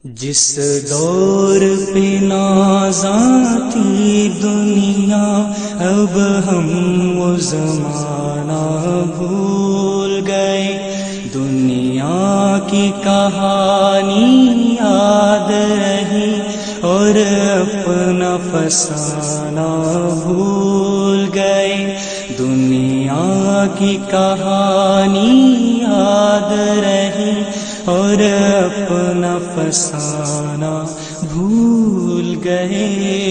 جس دور پہ نازاں تھی دنیا، اب ہم وہ زمانہ بھول گئے۔ دنیا کی کہانی یاد رہی اور اپنا فسانہ بھول گئے۔ دنیا کی کہانی یاد رہی اور اپنا فسانہ بھول گئے۔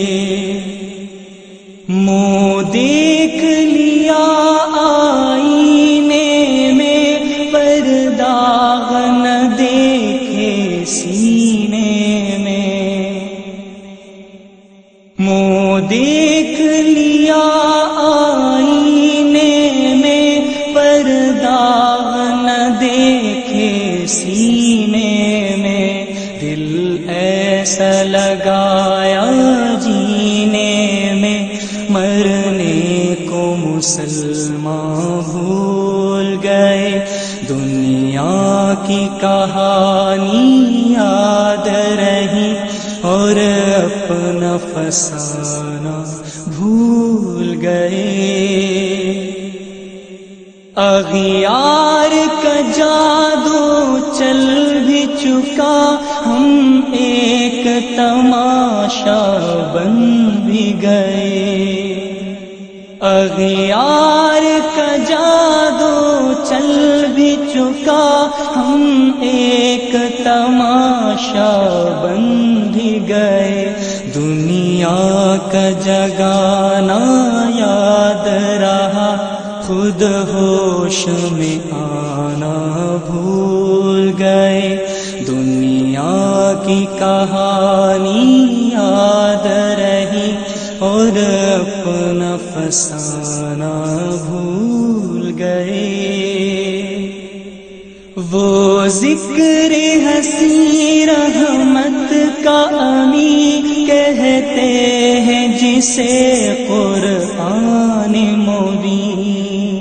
منہ دیکھ لیا آئینے میں، پر داغ نہ دیکھے سینے میں۔ منہ دیکھ لیا آئینے میں، پر داغ نہ دیکھے سینے میں۔ دل ایسا لگایا جینے میں، مرنے کو مسلمان بھول گئے۔ دنیا کی کہانی یاد رہی اور اپنا فسانہ بھول گئے۔ اغیار کا جادو چل بھی چکا، ہم ایک تماشا بن بھی گئے۔ اغیار کا جادو چل بھی چکا، ہم ایک تماشا بن بھی گئے۔ دنیا کا جگانا یاد رہا، خود ہوش میں آنا بھول گئے۔ دنیا کی کہانی یاد رہی اور اپنا فسانہ بھول گئے۔ وہ ذکر حسین رحمت کا امی کہتے ہیں جسے قرآن مبین۔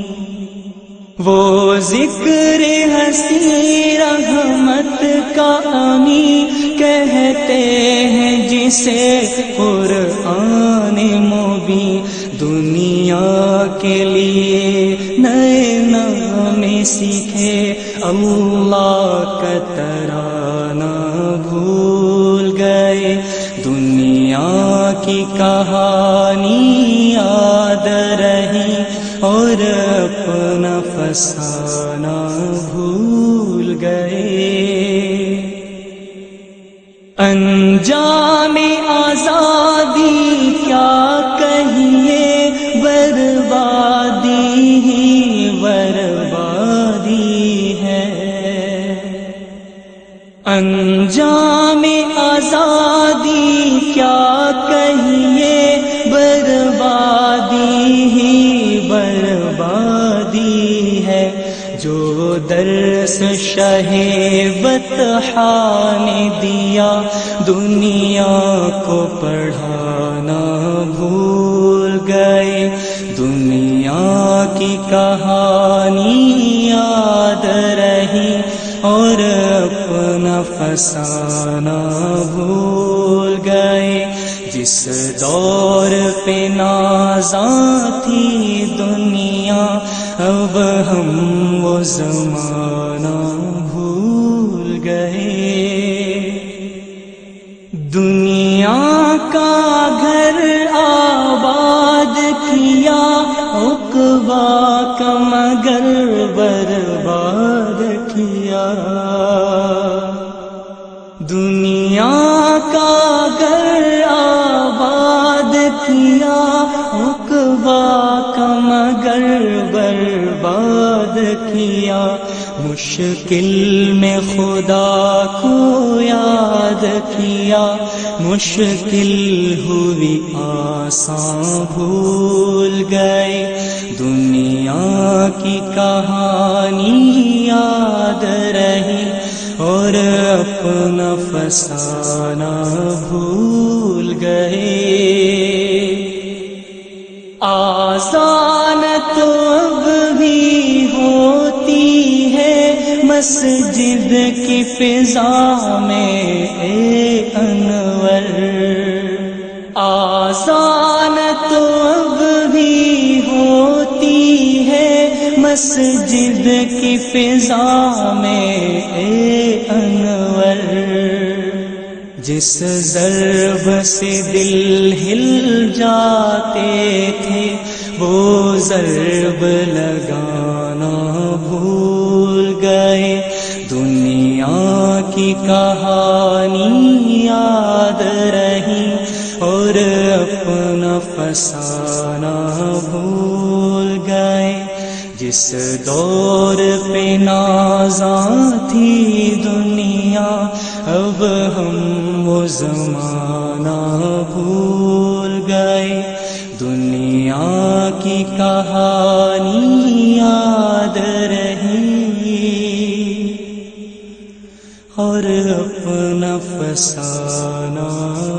وہ ذکر حسین رحمت کا امی کہتے ہیں جسے قرآن مبین۔ دنیا کے لیے نئے نام سیکھے، اللہ کا ترانہ بھول گئے۔ دنیا کی کہانی یاد رہی اور اپنا فسانہ بھول گئے۔ انجام آزادی کیا کہیے، بربادی ہی بربادی ہے۔ انجام آزادی کیا کہیے، بربادی ہی بربادی ہے۔ جو درس شہ بطحا نے دیا، دنیا کو پڑھانا بھول گئے۔ دنیا کی کہانی یاد رہی اور اپنا فسانہ بھول گئے۔ جس دور پہ نازاں تھی دنیا، اب ہم وہ زمانہ بھول گئے۔ دنیا کا گھر آباد کیا، عقبہ کا مگر برباد کیا۔ دنیا کا گھر آباد کیا، عقبہ کا مگر برباد کیا۔ مشکل میں خدا کو یاد کیا، مشکل ہوئی آسان بھول گئے۔ دنیا کی کہانی یاد رہی اور اپنا فسانہ بھول گئے۔ آذان تو اب بھی ہوتی ہے، مسجد کی فضا میں اے انور، آذان تو اب بھی ہوتی ہے مسجد کی فضا میں اے انور، جس ضرب سے دل ہل جاتے تھے وہ ضرب لگانا بھول گئے، دنیا کی کہانی یاد رہی اور اپنا فسانہ بھول گئے، جس دور پہ نازاں تھی دنیا اب ہم وہ زمانہ بھول گئے، دنیا کی کہانی یاد رہی اور اپنا فسانہ